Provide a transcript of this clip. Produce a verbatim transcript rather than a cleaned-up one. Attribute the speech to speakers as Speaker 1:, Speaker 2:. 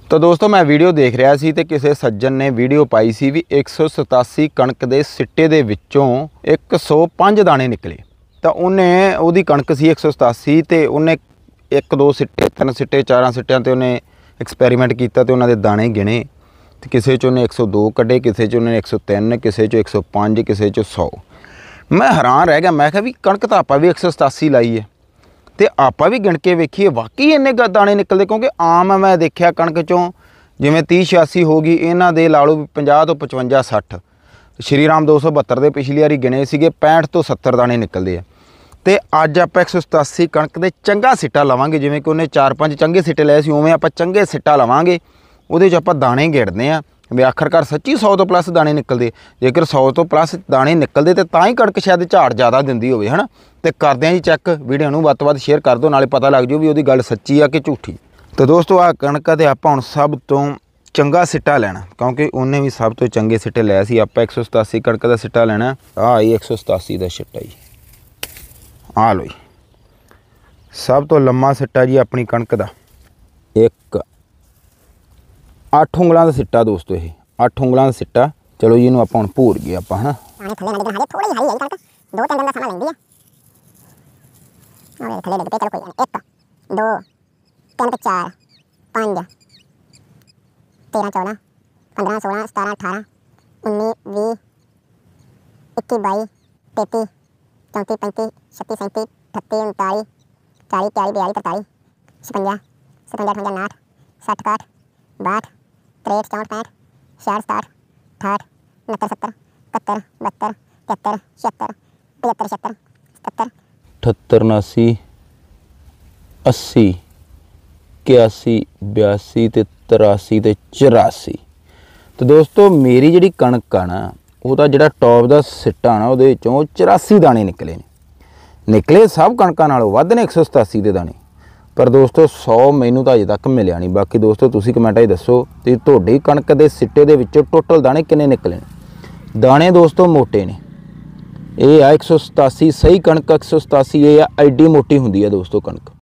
Speaker 1: तो दोस्तों मैं वीडियो देख रहा सी ते किसी सज्जन ने वीडियो पाई सी भी एक सौ सतासी कणक के सिट्टे दे विच्चों एक सौ पाँच दाने निकले। तो उन्हें उहदी कणक सी एक सौ सतासी ते उन्हें एक दो सिट्टे तीन सिट्टे चार सिट्टियां ते उन्हें एक्सपैरीमेंट किया तो उन्होंने दाने गिने तो किसी चो एक सौ दो कढ़े, किसी चो एक सौ तीन, किसी चो एक सौ पाँच, किसी चो सौ। मैं हैरान रह गया। मैं कहा भी कणक तो आप भी एक सौ सतासी लाई है तो आप भी गिन के वेखीए वाकई इन्ने दाने निकलते, क्योंकि आम मैं देखा कणक चों जिमें तीह छियासी हो गई, इन्हों के ला लो पचास तो पचवंजा सठ, श्री राम दो सौ बहत्तर के पिछली बारी गिने से पैंठ तो सत्तर दाने निकलते हैं। तो अज आप एक सौ सतासी कणक के चंगा सिट्टा लवांगे, जिमें कि उन्हें चार पाँच चंगे सिट्टे लए सी, उवें आप चंगे सिट्टा लवांगे, वो आप दाने गिणने आ भी आखिरकार सच्ची सौ तो प्लस दाने निकलते। जेकर सौ तो प्लस दाने निकलते तो तां ही कणक शायद झाड़ ज़्यादा दिंदी होवे, है ना। तो करते हैं जी चैक, वीडियो नूं वध तो वध शेयर कर दो, नाले पता लग जाओ भी उहदी गल सच्ची आ कि झूठी। तो दोस्तों आ कणक ते आपां हुण सब तो चंगा सिट्टा लेना, क्योंकि उन्हें भी सब तो चंगे सिट्टे लए सी। आपां एक सौ सतासी कणक का सिट्टा लेना। आ ही एक सौ सतासी का सिट्टा जी, आ लो जी सब तो लम्मा सिट्टा जी अपनी कणक का। एक अठ उंगलों का सिट्टा दोस्तों, ये अठ उंगलों का सिट्टा। चलो जी इनू आप हुण भूर गए आप, है ना।
Speaker 2: तेरह चौदह पंद्रह सोलह सतारह अठारह उन्नीस भी इक्की बाई तैंती चौंतीस पैंतीस छत्तीस सैंतीस अठत्ती उनतालीस चालीस चालीस बयालीस तरतालीस छपंजा सतवंजा अठवंजा उनाहठ सठ काठ बाहठ त्रेहठ चौंठ पैंठ छियाठ सताहठ अठाहठ उनहत्तर सत्तर इकहत्तर बहत्तर तिहत्तर छिहत्तर पचहत्तर छिहत्तर सतहत्तर
Speaker 1: अठहत्तर उनासी अस्सी इक्यासी बयासी ते तिरासी ते चौरासी। तो दोस्तों मेरी जी कणक आ ना, वो जो टॉप का सिट्टा ना वो चौरासी दाने निकले ने। निकले सब कणकों नालों वध ने एक सौ सतासी के दाने, पर दोस्तों सौ मैनू तो अजे तक मिलिया नहीं। बाकी दोस्तों तुसीं कमेंटां 'च दसो कि तुहाडी कणक के सिट्टे दे विच्चों टोटल दाने किन्ने निकले ने। दाने दोस्तों मोटे ने, ये आ एक सौ सतासी सही कणक एक सौ सतासी ये एडी मोटी हुंदी है दोस्तों कणक।